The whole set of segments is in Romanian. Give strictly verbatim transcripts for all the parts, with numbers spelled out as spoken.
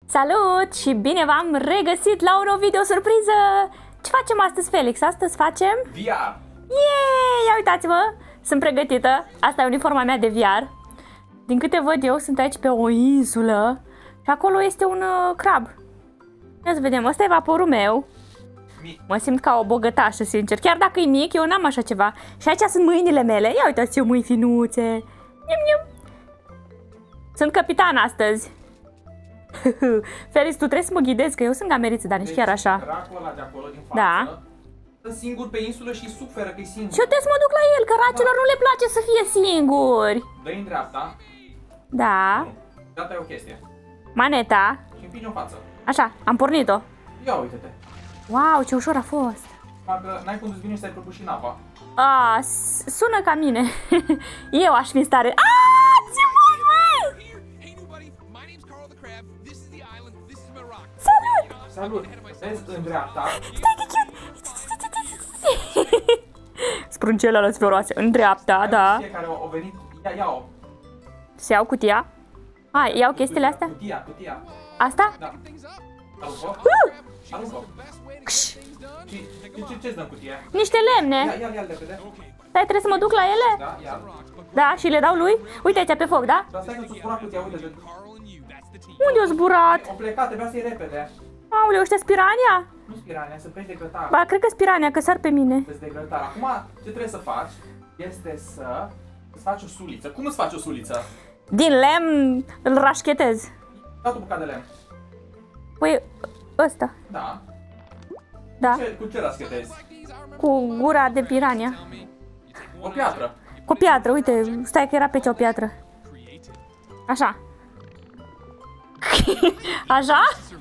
Salut și bine v-am regăsit la un nou video surpriză! Ce facem astăzi, Felix? Astăzi facem... V R! Yeee! Ia uitați-vă! Sunt pregătită. Asta e uniforma mea de V R. Din câte văd eu, sunt aici pe o insulă și acolo este un uh, crab. Ia să vedem, ăsta e vaporul meu. Mic. Mă simt ca o bogătașă, sincer. Chiar dacă e mic, eu n-am așa ceva. Și aici sunt mâinile mele. Ia uitați, eu mâini finuțe. Nium, nium. Sunt capitan astăzi. Felix, tu trebuie să mă ghidezi, că eu sunt gameriță, dar nici Deci, chiar așa. Dracul ăla de acolo din față, Da. stă singur pe insulă și suferă că e singur. Și eu trebuie să mă duc la el, că racilor nu le place să fie singuri. Dă-i în dreapta. Da. Nu. Dreapta e o chestie. Maneta. Și împinge-o în față. Așa, am pornit-o. Ia uite-te. Wow, ce ușor a fost. Parcă n-ai cum să vine și să-i prăbuși în apa. A, sună ca mine. Eu aș fi în stare. Aaaa, ce faci, măi? Salut! Salut! Vezi în dreapta. Stai că cute! Spruncelele alea sforoase. În dreapta, da. Cutie care au venit. Ia, ia-o. Se iau cutia. Hai, iau chestiile astea. Cutia, cutia. Asta? Da. Aruncă-o. Uh! Aruncă-o. Kș! Și ce, ce-ți dă în cutie? Niște Ia, lemne. ia, ia repede. Stai, trebuie să mă duc la ele? Da, ia. Da, și le dau lui? Uite aici pe foc, da? Dar stai că ți-o spura cutia, uite. Unde o zburat? O plecat, trebuia să-i repede. Aoleu, ăștia spirania? Nu spirania, sunt pești de grătar. Ba, cred că spirania, că sar pe mine. Pești de grătar. Acum, ce trebuie să faci este să îți faci o suliță. Cum îți faci o suliță? Din lemn îl rașchetez. Dau tu bucată de lemn. Păi, ăsta. Da. Da. Ce, cu ce raschetezi? Cu gura de pirania. O piatră. Cu o piatră, uite, stai că era pe ce o piatră. Așa. Așa?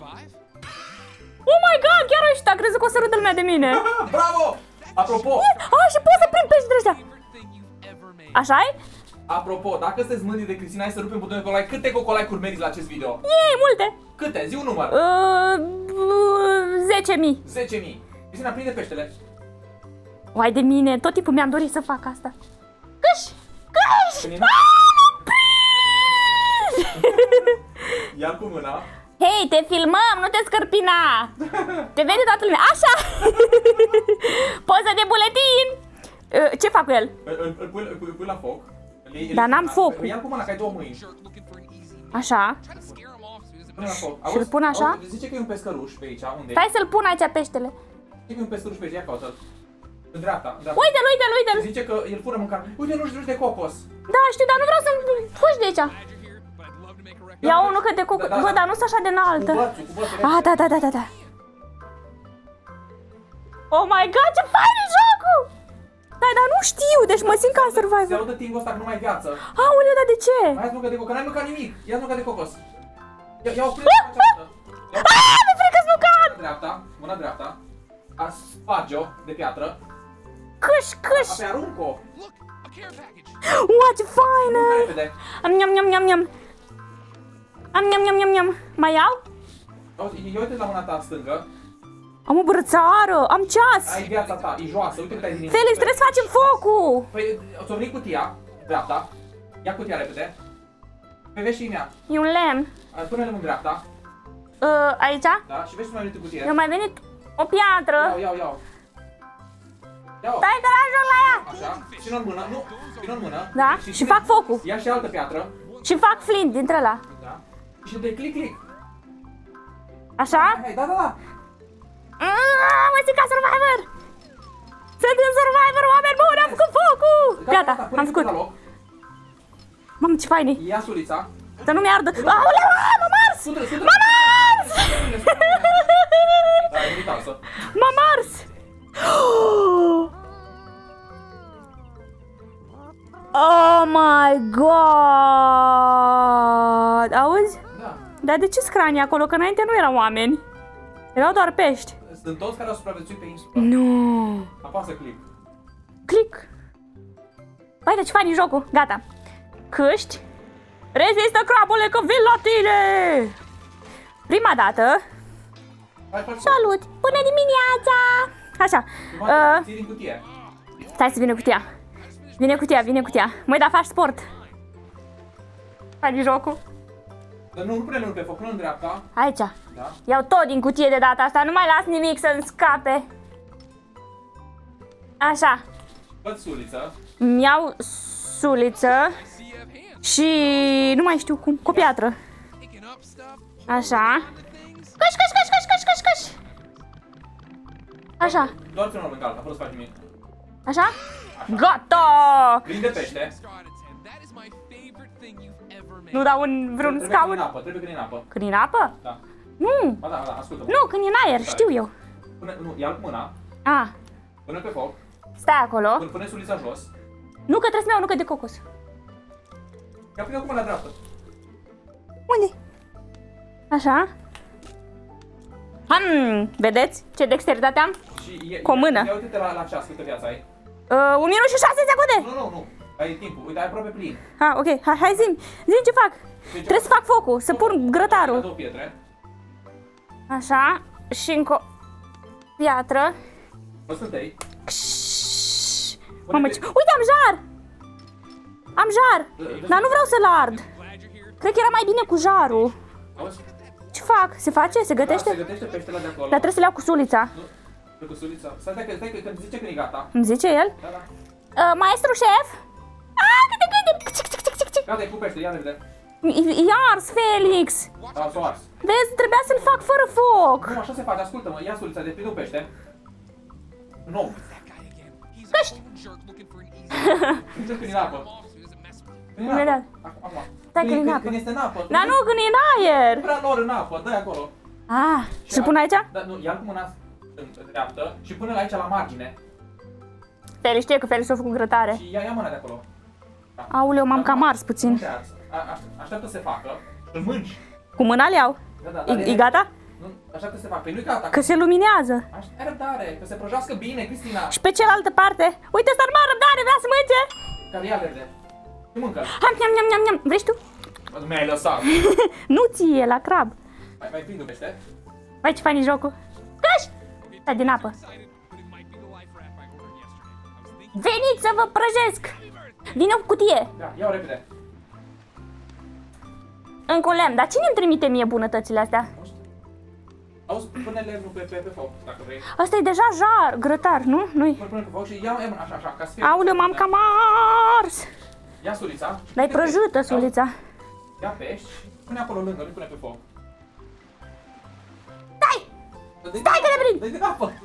Oh my god, chiar ăștia, a crezut că o să râdă lumea de mine. Bravo! Apropo, Ah, și pot să prind pești de ăștia. Așa-i? apropo, dacă sunteți mândri de Cristina, hai să rupem butonul de like. Câte cocolike-uri meriți la acest video? Ei, multe. Câte? Zi un număr. Uh, zece mii. zece mii. Cristina, prinde peștele. Uai de mine, tot timpul mi-am dorit să fac asta. Câș! Câș! Cristina, ia cu mâna. Hei, te filmăm, nu te scărpina! Te vede toată lumea, așa! Poză de buletin! Uh, Ce fac cu el? Îl, îl, îl, pui, îl, pui, îl pui la foc. Îl- Dar n-am îl- foc. Ia cu mâna, că ai două mâini. Așa. Pune la foc. Și îl pun așa? Auzi, zice că e un pescăruș pe aici. Unde e? Stai să-l pun aici peștele. Zice că e un pescăruș pe aici. Ia caută-l. În dreapta. În dreapta. Uite-l, uite-l, uite-l! Zice că el fură mâncare. Uite, nu știu de cocos. Da, știu, dar nu vreau să fugi de aici. Ia unul cât de cuc... Da, da, Bă, da. dar nu sunt așa de Cu înaltă. bățul, cu bățul. Ah, da, da, da, da, da. Oh my god, ce fain e jocul! Da, dar nu știu, deci mă simt ca în Se Survivor. audă tingul ăsta că nu mai ai viață. Aoleu, dar de ce? Mai ia-ți mâncă de cocos, n-ai mâncat nimic. Ia-ți mâncă de cocos. Ia, ia o prinde pe aceasta. Ah, mi-e frică să nu cad! Mâna dreapta, mâna dreapta. A sparge-o de piatră. Câș, câș! Apoi arunc-o. Ua, ce faină! Aruncă repede. Am niam, niam, niam, niam. Am niam, niam, niam, niam. Mai iau? Auzi, ia uite la mâna ta stângă. Am o brățară, am ceas. Ai viața ta, e joasă, uite cât ai din Felix, trebuie să facem focul. Păi, ți-o venit cutia, dreapta. Ia cutia repede. Pe vezi și mea. E un lemn. Pune-l în dreapta. Uh, aici? Da? Și vezi cum mai venit în cutie. Mi-a mai venit o piatră. Iau, iau, iau. Iau. Stai că l-ajung la ea. Așa. Ține-o în mână. Nu. Ține-o în mână. Da? Și, Și fac focul. Ia și altă piatră. Și fac flint dintre ăla. Da. Și de click, click. Așa? Hai, hai, da, da, da. Aaaa, mă simt ca Survivor. Sunt în Survivor, oameni buni, am făcut focul. Gata, pune am făcut. la loc. Mamă, ce fain e. Ia sulița. Să nu mi-ardă. Aoleu, m-a mars! Sudă, sudă. M-a mars! Da, e vital să. M-a mars! Oh my god! Auzi? Da. Dar de ce scranii acolo? Că înainte nu erau oameni. Erau doar pești. Sunt toți care au supraviețuit pe insulă. Nu. Apasă click. Click. Băi, de ce fain e jocul? Gata. Câști. Rezistă, crabule, că vin la tine! Prima dată. Hai, faci. Salut! Bună dimineața! Așa. Uh, Ții din cutie. stai să vină cutia. Vine cutia, vine cutia. Măi, dar faci sport. Faci jocul. Dar nu, nu pune mâinul pe foc, pune în dreapta. Aici. Da. Iau tot din cutie de data asta, nu mai las nimic să-mi scape. Așa. Văd suliță. Îmi iau suliță și nu mai știu cum, cu o piatră. Așa. Caș, caș, caș, caș, caș, caș, caș. Așa. Doar ține-o lângă alta, fără să faci nimic. Așa? Gata! Prinde pește. Nu dau în vreun Trebuie scaun? când e în apă, trebuie când e în apă. Când e în apă? Da. Nu. Ba da, ba da, ascultă-mă. Nu, când e în aer, știu eu. Pune, nu, ia-l cu mâna, A, pune pe foc, stai acolo. pune, pune sulița jos. Nu că trebuie să-mi iau nucă de cocos. Ia pune acum la dreapta. Unde? Așa. Hmm, vedeți ce dexteritate am? Și e, Cu o mână. Ia uite-te la, la ceas, câtă viață ai. Uh, un minut și șase secunde. Nu, nu, nu. Ai timpul. Uite, ai aproape plin. Ah, ok, hai, hai zi zi ce fac. Trebuie să fac focul, să pun grătarul. Două pietre. Așa, și încă o piatră. Vă scântei. Mamă, ce... Uite, am jar! Am jar! Dar nu vreau să-l ard. Cred că era mai bine cu jarul. Auzi? Ce fac? Se face? Se Da, gătește? se gătește peștele de acolo. Dar trebuie să-l iau cu sulița. Nu, cu sulița. Stai, stai, stai, că zice când e gata. Îmi zice el? Da, da. Uh, maestru șef? Ah, câte câte! Gata, e cu pește, ia repede. I-a ars, Felix! Da, s-o ars. Vezi, trebuia să-l fac fără foc. Nu, așa se face, ascultă-mă, ia sulița, de prinde un pește. Nu. Căști! Prinde când e în apă. Când e în Imediat. apă. Acum, acum. Stai, când e în Când- apă. Când este în apă. Dar nu, când e în aer. Prea lor în apă, dă-i acolo. Ah, și pun aici? Da, nu, ia-l cu mâna în dreaptă și pune-l aici la margine. Felix știe că Felix a făcut grătare. Și ia, ia mâna de acolo. Da. Auleu, m-am Da, cam nu- ars puțin. Nu te arzi. A- aș- Așteaptă să se facă, îl mânci. Cu mâna le iau. Da, da, dar E, e gata? Nu, așteaptă să se facă. Păi nu-i gata. Că se luminează. Aș- Ai răbdare, că se prăjească bine, Cristina. Și pe cealaltă parte, uite, s-ar mai răbdare, vrea să mânce. Care ia verde. Și mâncă. Ham, ham, ham, ham, ham. Vrei și tu? Mi-ai lăsat. Nu ție, la crab. Mai, mai prind un pește. Vai, ce fain e jocul. Caș! Stai din apă. Veniți să vă prăjesc! Vine o cutie. Da, ia-o repede. Încă un lemn. Dar cine îmi trimite mie bunătățile astea? Auzi, pune lemnul pe, pe, pe foc, dacă vrei. Asta e deja jar, grătar, nu? Nu-i? Pune, pune pe foc și ia, ia așa, așa, ca să fie. Aoleu, m-am cam ars. Ia sulița. Dar e prăjită sulița. Ia pești și pune acolo lângă, nu pune pe foc. Stai! Stai că le prind! Dă-i din apă!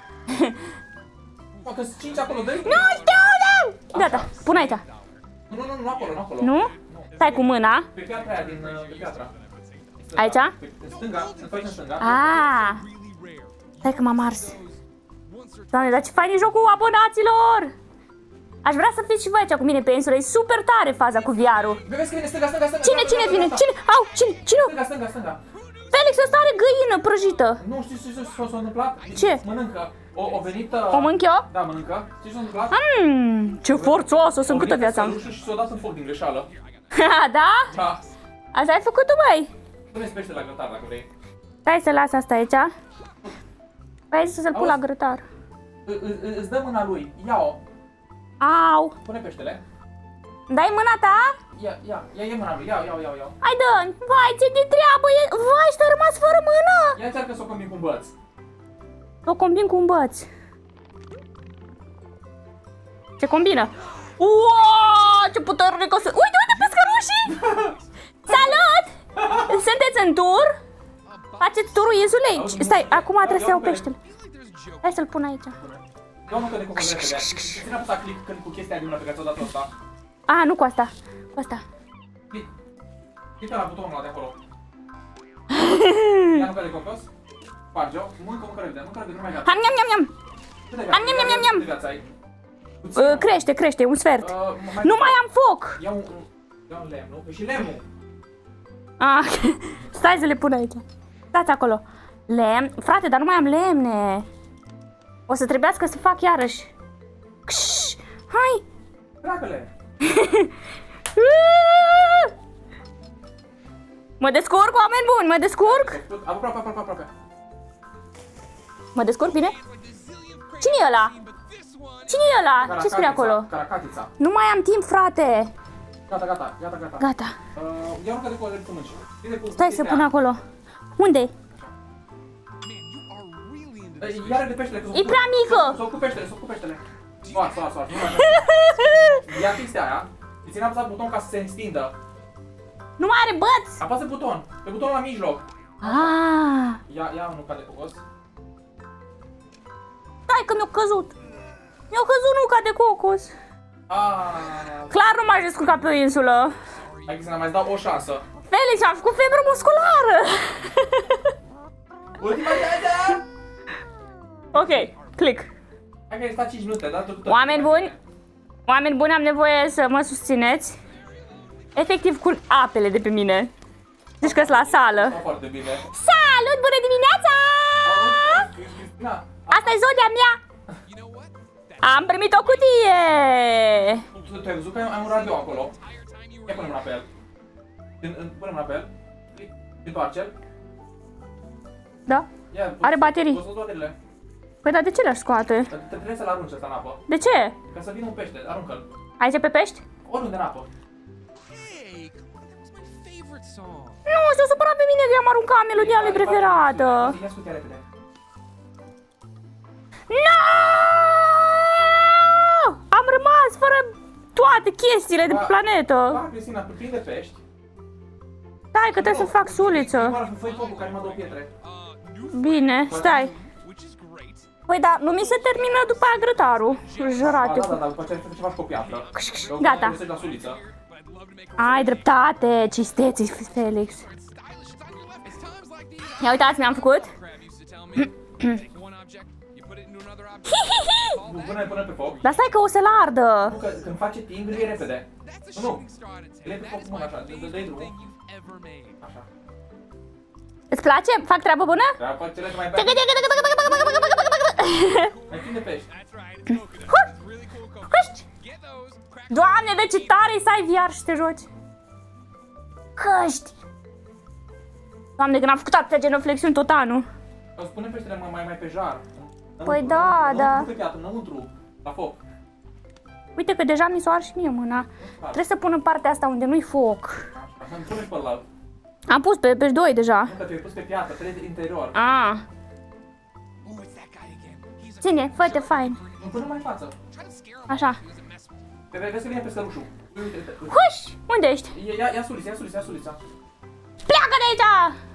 Mă, că-s cinci acolo, dă-i! Nu știu, nu! Gata, pun aici. Nu, nu, nu, nu acolo, nu acolo. Nu? Stai cu mâna. Pe piatra aia din, uh, pe piatra. Stânga. Aici? Pe, în stânga, întorci în stânga. Ah! Stai că m-am ars. Doamne, dar ce fain e jocul abonaților! Aș vrea să fiți și voi aici cu mine pe insulă. E super tare faza cu V R-ul. Vezi că vine stânga, stânga, stânga. Cine, cine vine? Cine? Au, cine? Cine? Stânga, stânga, stânga. Felix, ăsta are găină prăjită. Nu știu ce s-a întâmplat. Ce? Mănâncă. O, o venit... uh, O mânc eu? Da, mănâncă. Ce s-a întâmplat? Mmm, ce forțoasă sunt, câtă viață am. Și s-a dat în foc din greșeală. Ha, da? Da. Asta ai făcut tu, băi? Pune-ți pește la grătar dacă vrei. Stai să las asta aici. Păi ai zis să-l pun la Auzi? grătar. Î- î- Îți dă mâna lui. Ia-o. Au! Pune peștele. Dai mâna ta? Ia, ia, ia, ia mâna lui. Ia, ia, ia, ia. Hai, dă Vai, ce de treabă e! Vai, și-a rămas fără mână! Ia încearcă să o combini cu un băț. O combin cu un băț. Ce combină? Uaaaa, ce puternic o să... Uite, uite, pescărușii! Salut! Sunteți în tur? Faceți turul insulei? Stai, acum trebuie să iau peștele. Hai să-l pun aici. Ia mă că de cocos repede. Ține apăsa click când cu chestia de mână pe care ți-o dat ăsta. A, nu cu asta. Cu asta. Click. Clică la butonul ăla de acolo. Ia nuca de cocos. Sparge-o. Mâncă, mâncă repede. Mâncă repede, nu mai gata. Ham, nham, nham, nham. Câte Am, nham, nham, nham, nham. Câte viață ai? Uh, crește, crește, un sfert. Uh, mai- Nu mai am foc. Ia un, ia un lemn, nu? Păi și lemnul. Ah, stai să le pun aici. Stați acolo. Lemn. Frate, dar nu mai am lemne. O să trebuiască să fac iarăși. Kș, hai. Tragă-le. Mă descurc, oameni buni, mă descurc. Aproape, aproape, aproape. Mă descurc bine? Cine e ăla? Cine e ăla? Ce scrie acolo? Caracatița. Nu mai am timp, frate. Gata, gata, gata, gata. Gata. Uh, ia urcă de codere cu mânci. Stai să pun acolo. Unde? Iară de peștele, că E prea mică! s-o cu peștele, s-o cu peștele. Soar, soar, soar, nu mai ia chestia aia, îi ține apăsat buton ca să se extindă. Nu mai are băț! Apasă buton, pe butonul la mijloc. Ah. Ia, ia nuca de cocos. Stai că mi-a căzut. Mi-a căzut nuca de cocos. Ah. Clar nu m-aș descurca pe o insulă. Hai să ne mai dau o șansă. Felix, am făcut febră musculară. Ultima dată! Ok, click. Hai că ai stat cinci minute, da? Tot, tot, Oameni buni, oameni buni, am nevoie să mă susțineți. Efectiv curg apele de pe mine. Zici că-s la sală. Foarte bine. Salut, bună dimineața! Asta e zodia mea. Am primit o cutie. Tu ai văzut că ai un radio acolo? Ia pune mâna pe el. Pune mâna pe el. Întoarce-l. Da? Are baterii. Poți să scoți bateriile. Păi dar de ce le-aș scoate? Trebuie să-l arunci ăsta în apă. De ce? Ca să vină un pește, aruncă-l. Aici pe pești? Oriunde în apă. Nu, s-a supărat pe mine că i-am aruncat melodia lui preferată. Ia scutia repede. No! Am rămas fără toate chestiile de pe planetă. Da, Cristina, prinde pești. Stai că trebuie să fac suliță. Fă-i focul care mă dă două pietre. Bine, stai. Păi da, nu mi se termină după aia grătarul. Jurate. Da, da, da, după aceea trebuie să faci cu o piatră. Gata. La suliță. Ai dreptate, cisteți, Felix. Ia uitați, mi-am făcut. Nu, pune-l pune pe foc. Dar stai că o să-l ardă. Nu, că când face timp, îl iei repede. Nu, nu. Îl iei pe foc cu mâna așa, dă-i drumul. Așa. Îți place? Fac treabă bună? Da, fac cele mai bine. Mai prinde pești. Huști! Doamne, de ce tare e să ai V R și te joci. Căști! Doamne, că n-am făcut atâtea genoflexiuni tot anul. Îți pune peștele mai, mai, mai pe jar. Păi da, da. Nu pe piatră, înăuntru, la foc. Uite că deja mi s-o ars și mie mâna. Trebuie să pun în partea asta unde nu-i foc. Așa, îmi pune pe ăla. Am pus pe pești doi deja. Nu, că tu ai pus pe piatră, trebuie de interior. Ah. Ține, fă-te fain. Nu, pune mai în față. Așa. Vezi că vine pe sărușul. Huș! Unde ești? Ia, ia sulița, ia sulița, ia sulița. Pleacă de aici!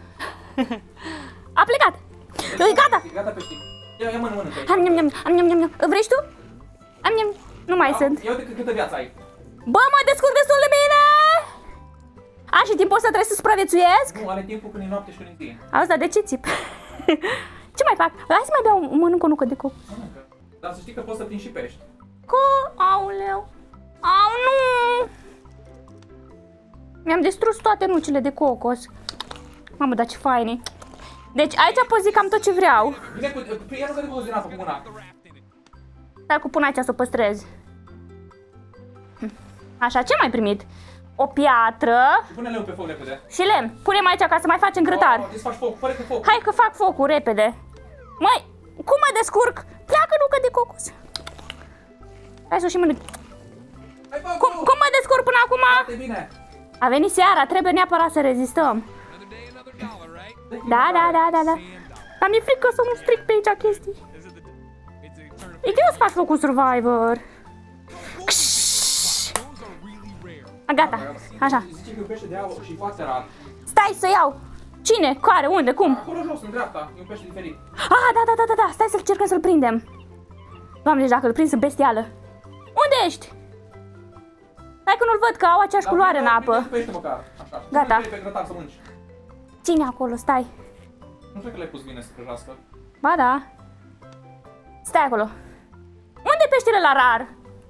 A plecat! E gata! E gata pești. Ia, ia mână, mână pe aici. Am, am, am, am, am, am. Vrei și tu? Am, am. Nu mai sunt. Ia uite câtă viață ai. Bă, mă descurc destul de bine! A, și timpul ăsta trebuie să supraviețuiesc? Nu, are timpul când e noapte și când e zi. Auzi, dar de ce țip? Ce mai fac? Hai să mai beau, mănânc o nucă de coc. Mănâncă. Dar să știi că poți să prinzi și pești. Co... Auleu. Au, nu! Mi-am distrus toate nucile de cocos. Mamă, dar ce faine. Deci aici pot zic cam tot ce vreau. Vine cu... Ia nu că de cocos din apă cu mâna. Dar cu până aici să o păstrez. Așa, ce mai primit? O piatră. Și pune lemn pe foc repede. Și lemn. Punem aici ca să mai facem grătar. Oh, desfaci foc, fără cu foc. Hai că fac focul repede. Măi, cum mă descurc? Pleacă nucă de cocos. Hai să o și mănânc. Cum, cum mă descurc până acum? Foarte bine. A venit seara, trebuie neapărat să rezistăm. Da, da, da, da, da. Dar mi-e frică să nu stric pe aici chestii. E greu să faci focul Survivor. A, gata, așa. Zice că e un pește de aur și foarte rar. Stai să iau. Cine? Care? Unde? Cum? Acolo jos, în dreapta, e un pește diferit. Ah, da, da, da, da, da. Stai să încercăm să-l prindem. Doamne, deci dacă îl prind sunt bestială. Unde ești? Stai că nu-l văd, că au aceeași culoare în apă. Pește măcar, așa. Gata. Pe grătar să mănânci. Ține acolo, stai. Nu cred că l-ai pus bine să prăjească. Ba da. Stai acolo. Unde e peștele la rar?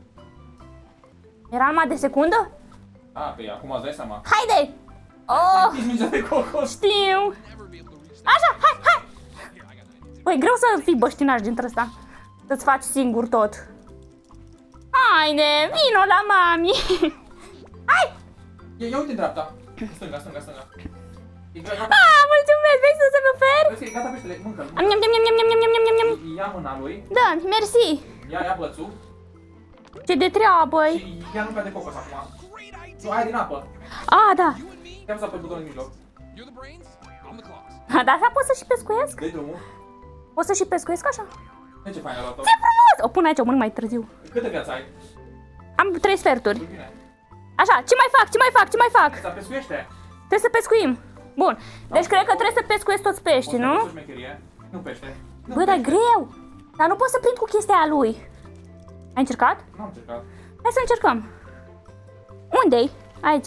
Era numai de secundă? A, pe acum îți dai seama. Haide! Oh, Ai mingea de cocos. știu! Așa, hai, hai! Păi, greu să fii băștinaș dintre ăsta. Să-ți faci singur tot. Haide, vino la mami! Hai! Ia, ia uite în dreapta. Stânga, stânga, stânga. E gata. Ah, mulțumesc, vrei să să-mi oferi? Vezi că e gata peștele, mâncă-l. Am, niam, niam, niam, niam, niam, niam, niam, niam. Ia mâna lui. Da, mersi. Ia, ia bățul. Ce de treabă-i? Și ia nuca de cocos acum. Nu, aia din apă. Ah, da. Ia apăsa pe butonul în mijloc. Ha, dar așa pot să și pescuiesc? Dă-i drumul. Pot să și pescuiesc așa? E ce fain a luat-o. Ce frumos! O pun aici, o mănânc mai târziu. Câte viață ai? Am trei sferturi. Bine. Așa, ce mai fac? Ce mai fac? Ce mai fac? Asta pescuiește. Trebuie să pescuim. Bun. Deci cred că trebuie să pescuiesc toți pești, nu? Nu pește. Bă, dar e greu. Dar nu pot să prind cu chestia aia lui. Ai încercat? Nu am încercat. Hai să încercăm. Unde-i? Aici.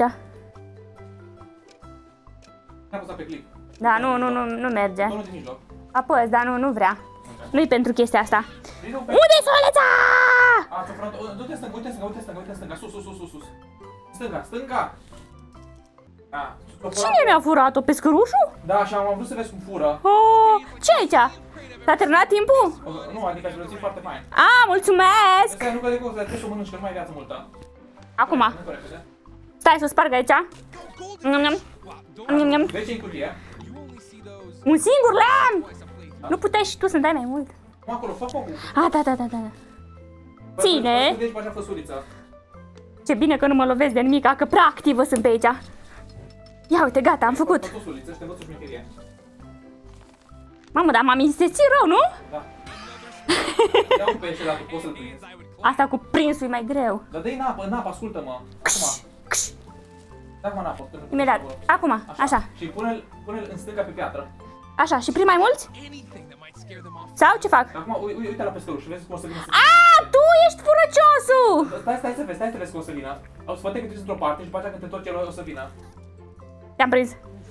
N-am pus pe clip. Da, nu, nu, nu, nu merge. Unul din mijloc. Apăs, dar nu, nu vrea. Nu-i pentru chestia asta. Unde-i soleța? A, ți-o front. Du-te stânga, uite stânga, uite stânga, uite stânga. Sus, sus, sus, sus. Stânga, stânga. A, cine mi-a furat-o? Pescărușul? Da, și am vrut să vezi cum fură. Oh, ce aici? S-a terminat timpul? Nu, adică aș vrea foarte fain. A, mulțumesc! Stai, nu că de cum, trebuie să o mănânci, că nu mai ai viață multă. Acum. Stai să o sparg aici. Njam, njam, njam. Vezi ce-i în cutie? Un singur lemn! Nu puteai și tu să-mi dai mai mult. Mă, acolo, fă focul. A, da, da, da, da. Ține. Deci, așa făsuriță. Ce bine că nu mă lovesc de nimic, că prea activă sunt pe aici. Ia uite, gata, am făcut. Fă făsuliță și te învăț o șmecherie. Mamă, dar m-am insistit rău, nu? Da. Ia un pește dacă poți să-l prinzi. Asta cu prinsul e mai greu. Dar dă-i în apă, în apă, ascultă-mă. Acum. Dă-mă în apă. Imediat. Acum, așa. Și pune-l pune-l în stânga pe piatră. Așa, și prind mai mulți? Sau ce fac? Acum, uite, uite la pescăruș, vezi cum o să vină să... A, tu ești furăciosul! Stai, stai să vezi, stai să vezi cum o să vină. O să fă te într-o parte și după aceea când te întorci el o să vină. Te-am prins.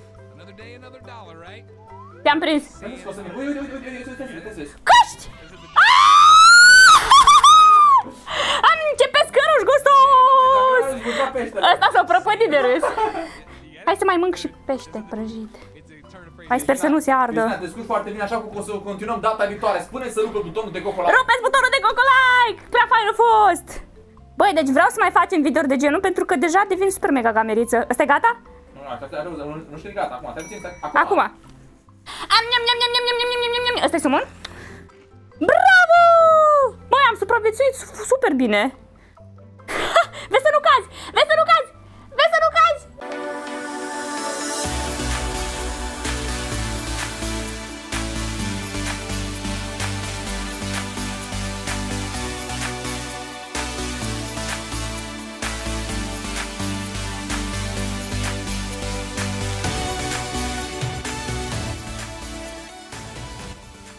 Te-am prins. Vezi cum o să vină. Uite, uite, uite, uite, uite, uite, uite, uite. Căști! Am ce pescăruș gustos! Ăsta s-a prăpădit de râs. Hai să mai mânc și pește prăjit. Hai, sper să nu se ardă. Te descurci foarte bine, așa cum o să continuăm data viitoare. Spune să rupă butonul de coco-like. Rupeți butonul de coco-like! Prea fain a fost! Băi, deci vreau să mai facem videouri de genul pentru că deja devin super mega cameriță. Ăsta e gata? Nu, nu, nu, nu știu de gata. Acum, trebuie să acum. Acum. Am, niam, niam, niam, niam, niam, niam, niam, niam. Ăsta e sumon? Bravo! Băi, am supraviețuit super bine. Vezi să nu cazi! Vezi